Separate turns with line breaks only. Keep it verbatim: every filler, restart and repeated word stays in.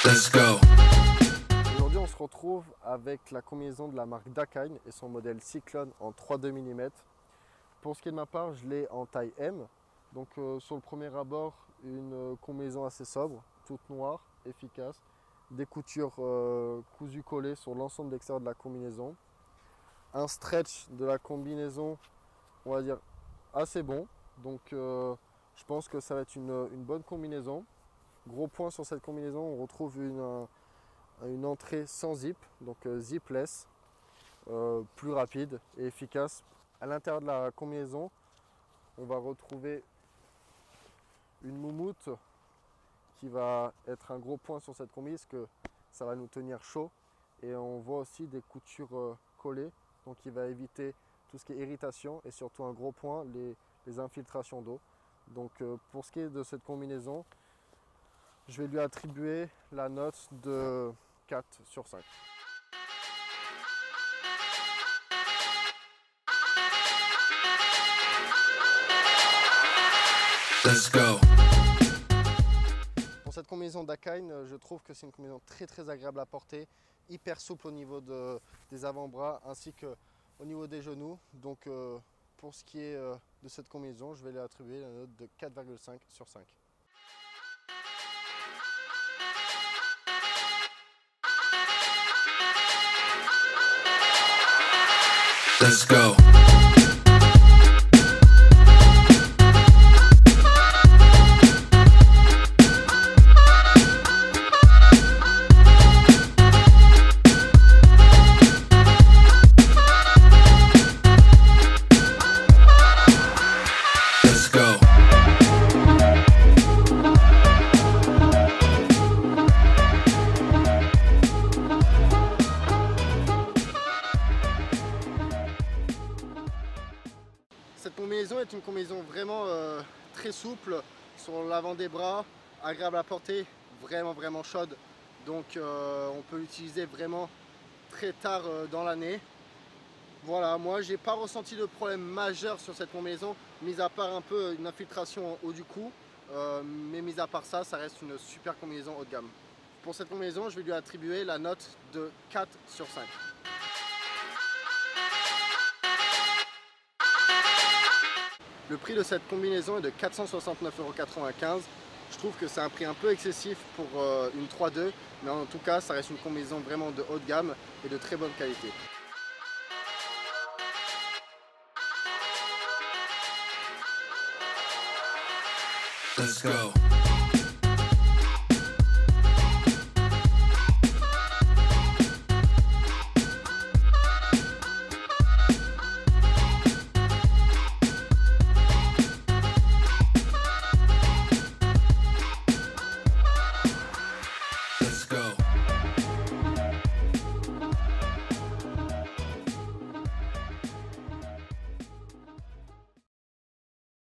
Let's go.
Aujourd'hui, on se retrouve avec la combinaison de la marque Dakine et son modèle Cyclone en trois virgule deux millimètres. Pour ce qui est de ma part, je l'ai en taille M. Donc euh, sur le premier abord, une combinaison assez sobre, toute noire, efficace. Des coutures euh, cousues collées sur l'ensemble extérieur de la combinaison. Un stretch de la combinaison, on va dire, assez bon. Donc euh, je pense que ça va être une, une bonne combinaison. Gros point sur cette combinaison, on retrouve une, une entrée sans zip, donc euh, zipless, euh, plus rapide et efficace. À l'intérieur de la combinaison, on va retrouver une moumoute qui va être un gros point sur cette combinaison, parce que ça va nous tenir chaud. Et on voit aussi des coutures euh, collées, donc qui va éviter tout ce qui est irritation et surtout un gros point, les, les infiltrations d'eau. Donc euh, pour ce qui est de cette combinaison, je vais lui attribuer la note de quatre sur cinq.
Let's go.
Pour cette combinaison Dakine, je trouve que c'est une combinaison très très agréable à porter, hyper souple au niveau de, des avant-bras ainsi qu'au niveau des genoux. Donc euh, pour ce qui est euh, de cette combinaison, je vais lui attribuer la note de quatre virgule cinq sur cinq.
Let's go. Let's go.
Cette combinaison est une combinaison vraiment euh, très souple sur l'avant des bras, agréable à porter, vraiment vraiment chaude. Donc euh, on peut l'utiliser vraiment très tard euh, dans l'année. Voilà, moi j'ai pas ressenti de problème majeur sur cette combinaison, mis à part un peu une infiltration en haut du cou. Euh, mais mis à part ça, ça reste une super combinaison haut de gamme. Pour cette combinaison, je vais lui attribuer la note de quatre sur cinq. Le prix de cette combinaison est de quatre cent soixante-neuf euros quatre-vingt-quinze. Je trouve que c'est un prix un peu excessif pour euh, une trois deux, mais en tout cas, ça reste une combinaison vraiment de haut de gamme et de très bonne qualité.
Let's go.